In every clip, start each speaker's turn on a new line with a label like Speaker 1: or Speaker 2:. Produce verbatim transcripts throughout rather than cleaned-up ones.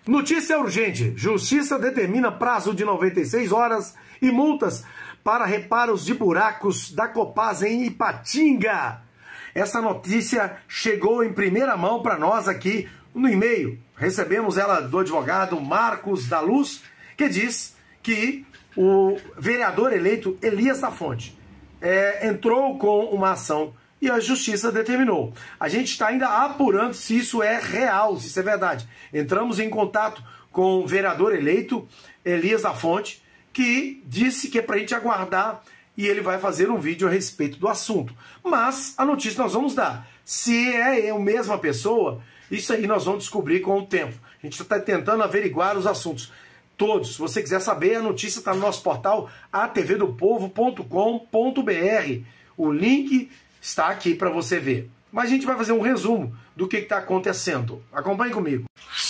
Speaker 1: Notícia urgente. Justiça determina prazo de noventa e seis horas e multas para reparos de buracos da Copasa em Ipatinga. Essa notícia chegou em primeira mão para nós aqui no e-mail. Recebemos ela do advogado Marcos da Luz, que diz que o vereador eleito Elias da Fonte é, entrou com uma ação e a justiça determinou. A gente está ainda apurando se isso é real, se isso é verdade. Entramos em contato com o vereador eleito Elias da Fonte, que disse que é para a gente aguardar e ele vai fazer um vídeo a respeito do assunto. Mas a notícia nós vamos dar. Se é a mesma pessoa, isso aí nós vamos descobrir com o tempo. A gente está tentando averiguar os assuntos todos. Se você quiser saber, a notícia está no nosso portal a t v do povo ponto com ponto b r. O link está aqui para você ver. Mas a gente vai fazer um resumo do que está acontecendo. Acompanhe comigo.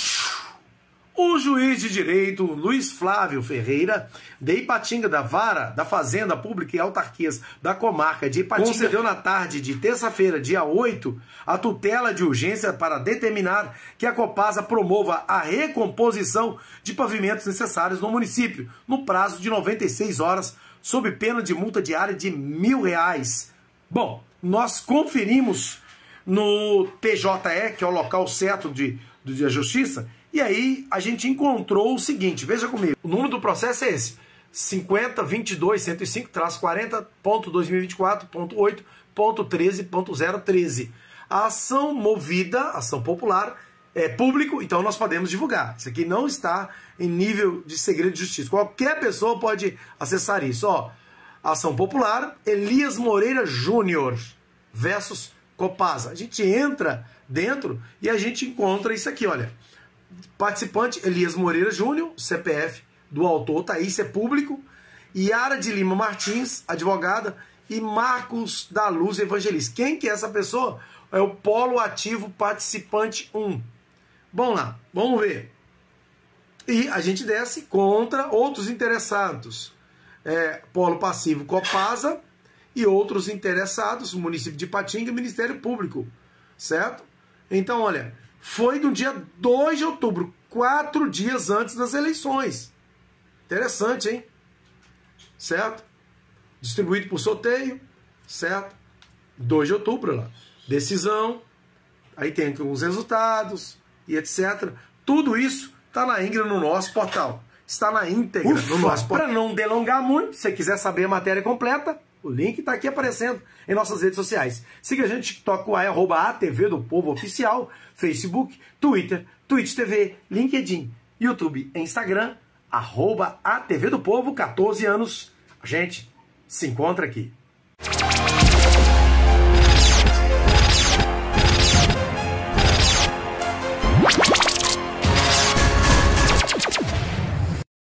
Speaker 1: O juiz de direito Luiz Flávio Ferreira, de Ipatinga, da Vara da Fazenda Pública e Autarquias da Comarca de Ipatinga, concedeu na tarde de terça-feira, dia oito, a tutela de urgência para determinar que a Copasa promova a recomposição de pavimentos necessários no município, no prazo de noventa e seis horas, sob pena de multa diária de mil reais. Bom, nós conferimos no T J E, que é o local certo de, de, de justiça, e aí a gente encontrou o seguinte, veja comigo, o número do processo é esse, cinquenta, vinte e dois, cento e cinco, quarenta ponto dois mil e vinte e quatro ponto oito ponto treze ponto zero treze. A ação movida, ação popular, é público, então nós podemos divulgar. Isso aqui não está em nível de segredo de justiça. Qualquer pessoa pode acessar isso. Ó, ação popular, Elias Moreira Júnior versus Copasa. A gente entra dentro e a gente encontra isso aqui, olha. Participante, Elias Moreira Júnior, C P F do autor, tá aí, isso é público. Yara de Lima Martins, advogada, e Marcos da Luz Evangelista. Quem que é essa pessoa? É o Polo Ativo Participante um. Vamos lá, vamos ver. E a gente desce contra outros interessados. É, Polo Passivo Copasa e outros interessados, o município de Ipatinga e o Ministério Público, certo? Então, olha, foi no dia dois de outubro, quatro dias antes das eleições. Interessante, hein? Certo? Distribuído por sorteio, certo? dois de outubro lá. Decisão, aí tem os resultados e etcétera. Tudo isso está na íntegra no nosso portal. Está na íntegra
Speaker 2: Ufa,
Speaker 1: no nosso portal. Para não delongar muito, se você quiser saber a matéria completa, o link está aqui aparecendo em nossas redes sociais. Siga a gente no TikTok, arroba A T V do Povo Oficial, Facebook, Twitter, Twitch T V, LinkedIn, YouTube e Instagram, arroba A T V do Povo, quatorze anos. A gente se encontra aqui.